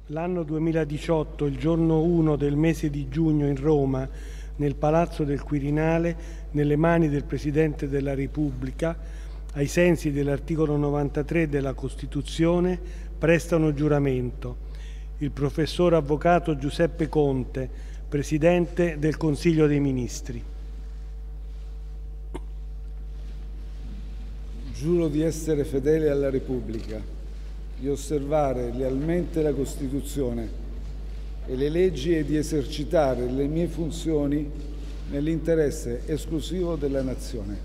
L'anno 2018, il giorno 1 del mese di giugno in Roma, nel Palazzo del Quirinale, nelle mani del Presidente della Repubblica, ai sensi dell'articolo 93 della Costituzione, prestano giuramento il professor avvocato Giuseppe Conte, Presidente del Consiglio dei Ministri. Giuro di essere fedele alla Repubblica, di osservare lealmente la Costituzione e le leggi e di esercitare le mie funzioni nell'interesse esclusivo della Nazione.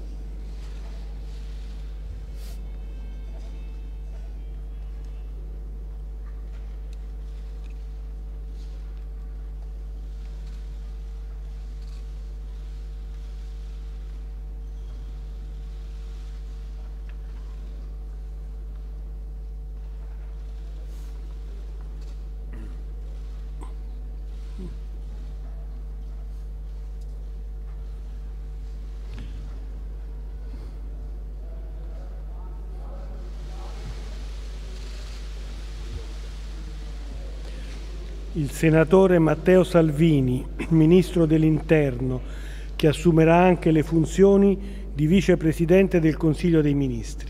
Il senatore Matteo Salvini, Ministro dell'Interno, che assumerà anche le funzioni di Vicepresidente del Consiglio dei Ministri.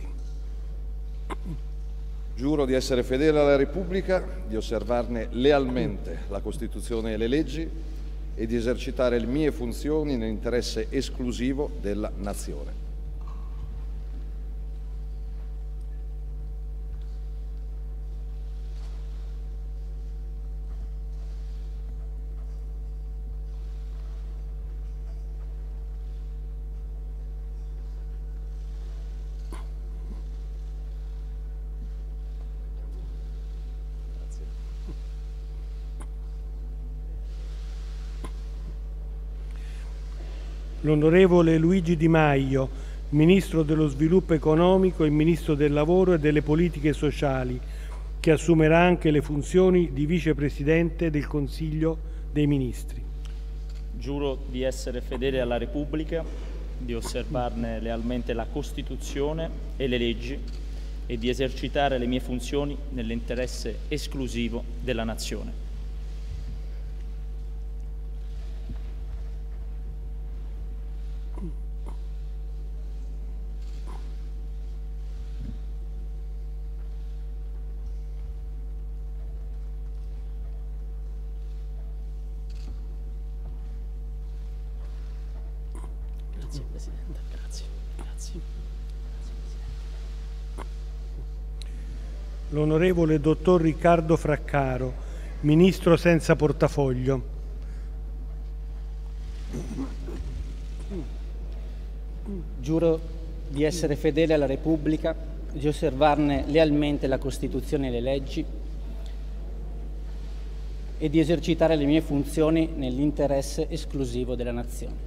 Giuro di essere fedele alla Repubblica, di osservarne lealmente la Costituzione e le leggi e di esercitare le mie funzioni nell'interesse esclusivo della Nazione. L'onorevole Luigi Di Maio, Ministro dello Sviluppo Economico e Ministro del Lavoro e delle Politiche Sociali, che assumerà anche le funzioni di Vicepresidente del Consiglio dei Ministri. Giuro di essere fedele alla Repubblica, di osservarne lealmente la Costituzione e le leggi e di esercitare le mie funzioni nell'interesse esclusivo della Nazione. Grazie Presidente, grazie. L'onorevole dottor Riccardo Fraccaro, Ministro senza portafoglio. Giuro di essere fedele alla Repubblica, di osservarne lealmente la Costituzione e le leggi e di esercitare le mie funzioni nell'interesse esclusivo della Nazione.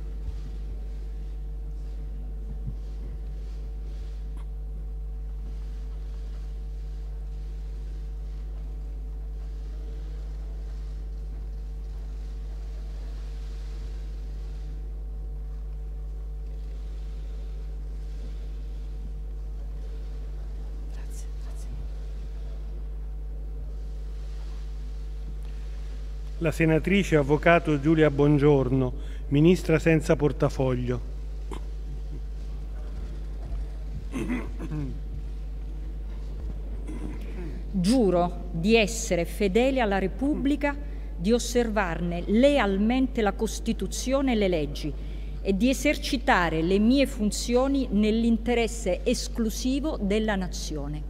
La senatrice avvocato Giulia Bongiorno, Ministra senza portafoglio. Giuro di essere fedele alla Repubblica, di osservarne lealmente la Costituzione e le leggi e di esercitare le mie funzioni nell'interesse esclusivo della Nazione.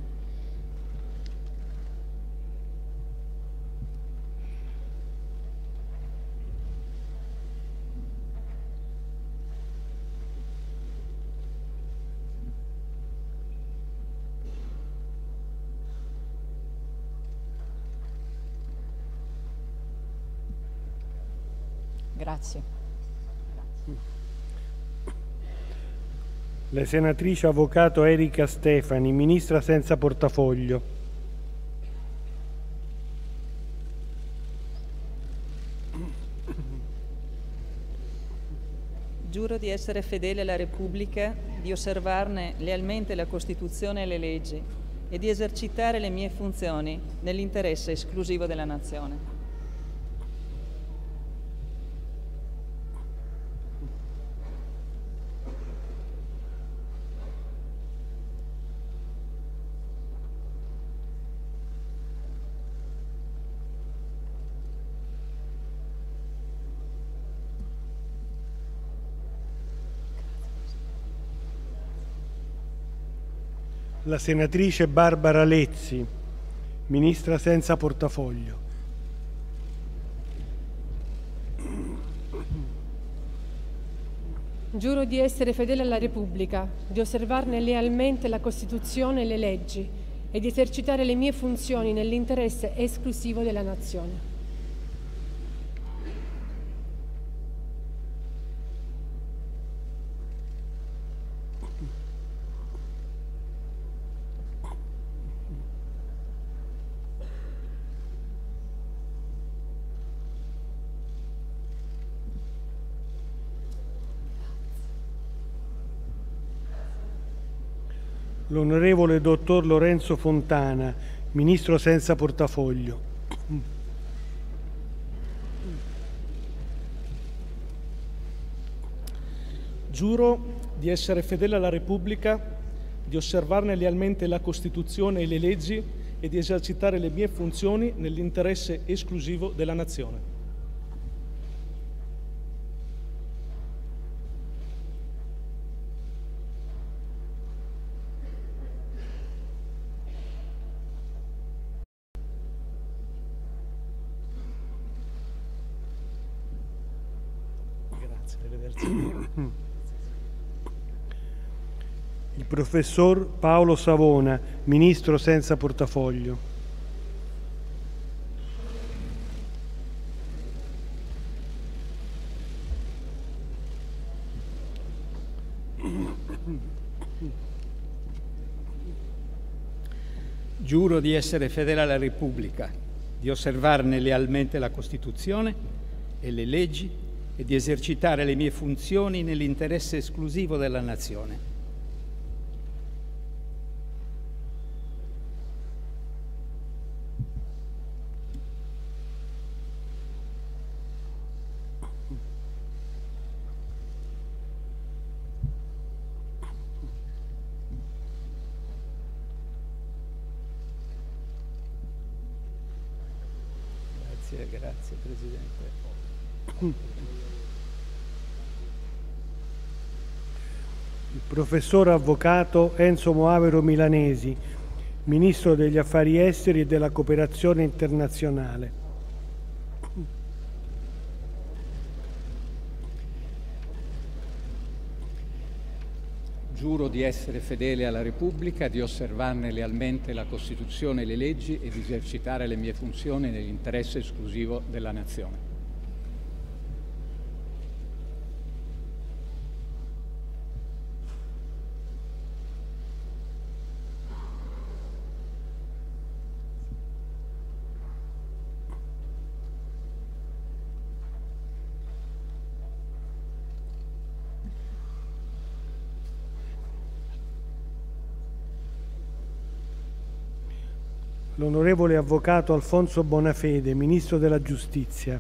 Grazie. La senatrice avvocato Erika Stefani, Ministra senza portafoglio. Giuro di essere fedele alla Repubblica, di osservarne lealmente la Costituzione e le leggi e di esercitare le mie funzioni nell'interesse esclusivo della Nazione. La senatrice Barbara Lezzi, Ministra senza portafoglio. Giuro di essere fedele alla Repubblica, di osservarne lealmente la Costituzione e le leggi e di esercitare le mie funzioni nell'interesse esclusivo della Nazione. L'onorevole dottor Lorenzo Fontana, Ministro senza portafoglio. Giuro di essere fedele alla Repubblica, di osservarne lealmente la Costituzione e le leggi e di esercitare le mie funzioni nell'interesse esclusivo della Nazione. Il professor Paolo Savona, Ministro senza portafoglio. Giuro di essere fedele alla Repubblica, di osservarne lealmente la Costituzione e le leggi e di esercitare le mie funzioni nell'interesse esclusivo della Nazione. Grazie Presidente. Il professor avvocato Enzo Moavero Milanesi, Ministro degli Affari Esteri e della Cooperazione Internazionale. Giuro di essere fedele alla Repubblica, di osservarne lealmente la Costituzione e le leggi e di esercitare le mie funzioni nell'interesse esclusivo della Nazione. L'onorevole avvocato Alfonso Bonafede, Ministro della Giustizia.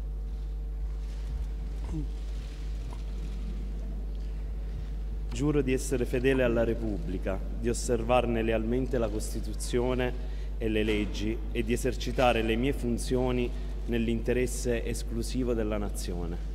Giuro di essere fedele alla Repubblica, di osservarne lealmente la Costituzione e le leggi e di esercitare le mie funzioni nell'interesse esclusivo della Nazione.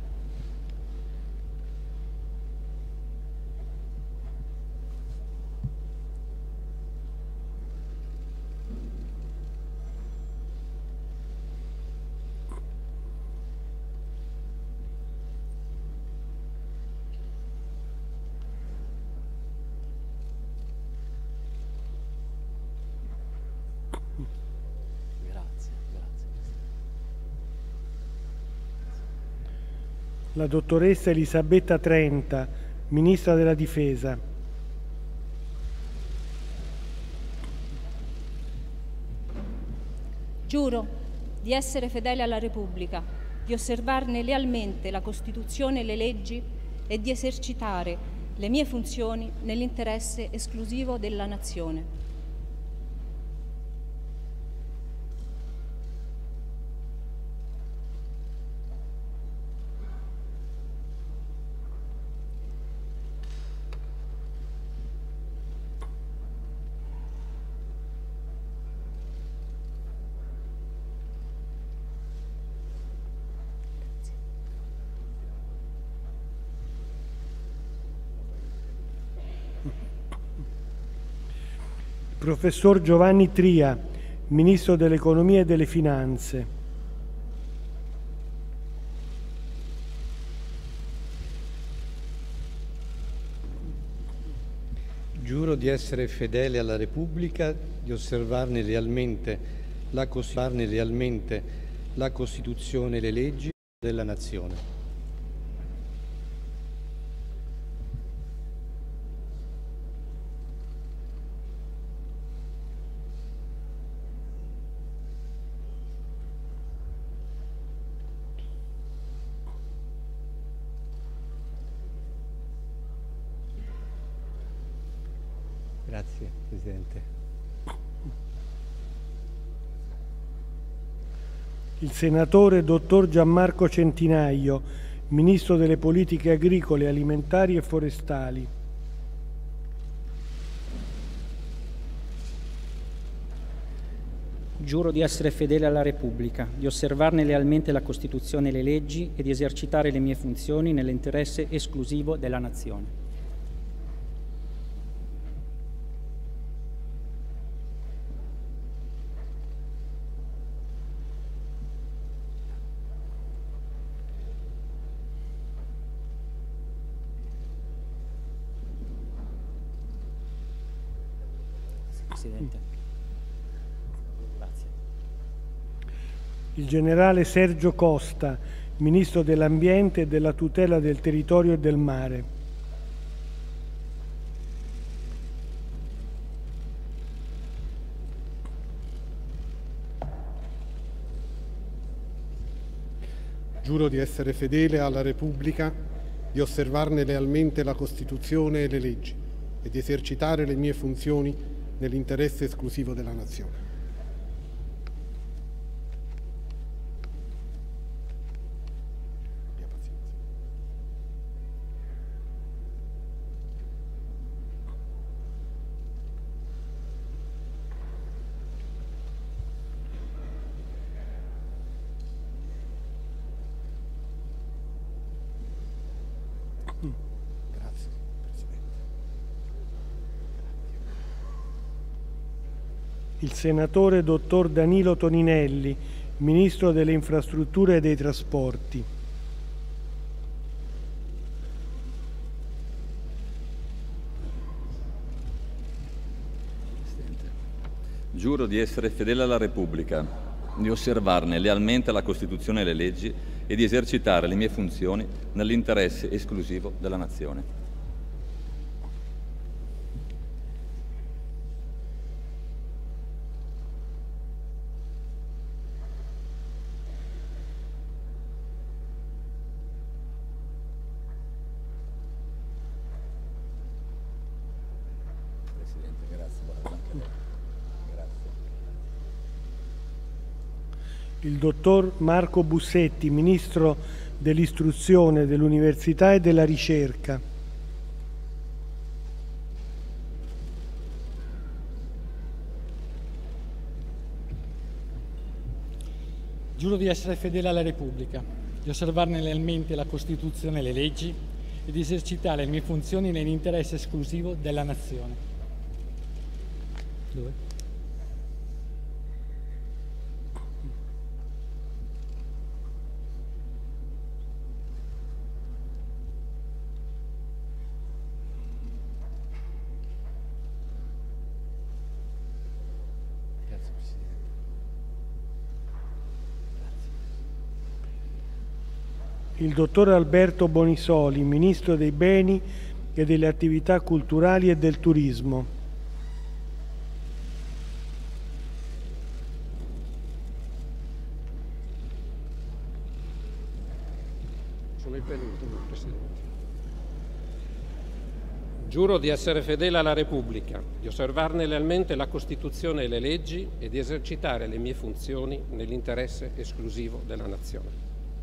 La dottoressa Elisabetta Trenta, Ministra della Difesa. Giuro di essere fedele alla Repubblica, di osservarne lealmente la Costituzione e le leggi e di esercitare le mie funzioni nell'interesse esclusivo della Nazione. Professor Giovanni Tria, Ministro dell'Economia e delle Finanze. Giuro di essere fedele alla Repubblica, di osservarne lealmente la Costituzione e le leggi della Nazione. Grazie, Presidente. Il senatore dottor Gianmarco Centinaio, Ministro delle Politiche Agricole, Alimentari e Forestali. Giuro di essere fedele alla Repubblica, di osservarne lealmente la Costituzione e le leggi e di esercitare le mie funzioni nell'interesse esclusivo della Nazione. Presidente. Grazie. Il generale Sergio Costa, Ministro dell'Ambiente e della Tutela del Territorio e del Mare. Giuro di essere fedele alla Repubblica, di osservarne lealmente la Costituzione e le leggi e di esercitare le mie funzioni nell'interesse esclusivo della Nazione. Grazie, Presidente. Il senatore dottor Danilo Toninelli, Ministro delle Infrastrutture e dei Trasporti. Giuro di essere fedele alla Repubblica, di osservarne lealmente la Costituzione e le leggi e di esercitare le mie funzioni nell'interesse esclusivo della Nazione. Presidente, grazie. Buona anche a lei. Grazie. Il dottor Marco Bussetti, Ministro dell'Istruzione, dell'Università e della Ricerca. Giuro di essere fedele alla Repubblica, di osservarne lealmente la Costituzione e le leggi e di esercitare le mie funzioni nell'interesse esclusivo della Nazione. Dove? Grazie, Presidente. Il dottor Alberto Bonisoli, Ministro dei Beni e delle Attività Culturali e del Turismo. Sono il penultimo, Presidente. Giuro di essere fedele alla Repubblica, di osservarne lealmente la Costituzione e le leggi e di esercitare le mie funzioni nell'interesse esclusivo della Nazione.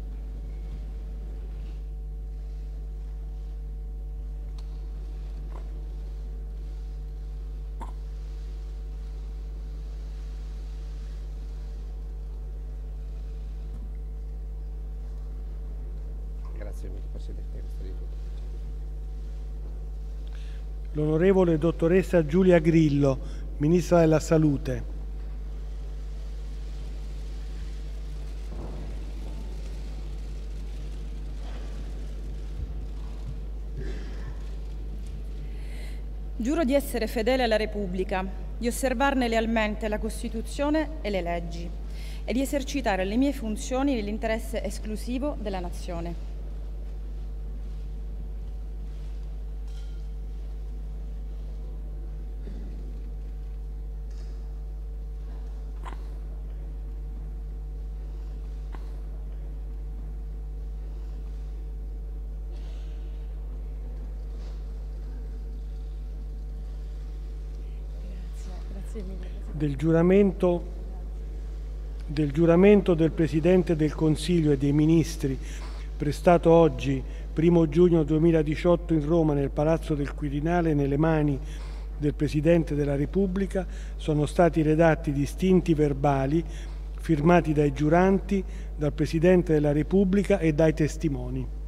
Grazie mille, Presidente. Questo è di tutto. L'onorevole dottoressa Giulia Grillo, Ministra della Salute. Giuro di essere fedele alla Repubblica, di osservarne lealmente la Costituzione e le leggi e di esercitare le mie funzioni nell'interesse esclusivo della Nazione. Del giuramento del Presidente del Consiglio e dei Ministri prestato oggi, 1 giugno 2018 in Roma nel Palazzo del Quirinale nelle mani del Presidente della Repubblica, sono stati redatti distinti verbali firmati dai giuranti, dal Presidente della Repubblica e dai testimoni.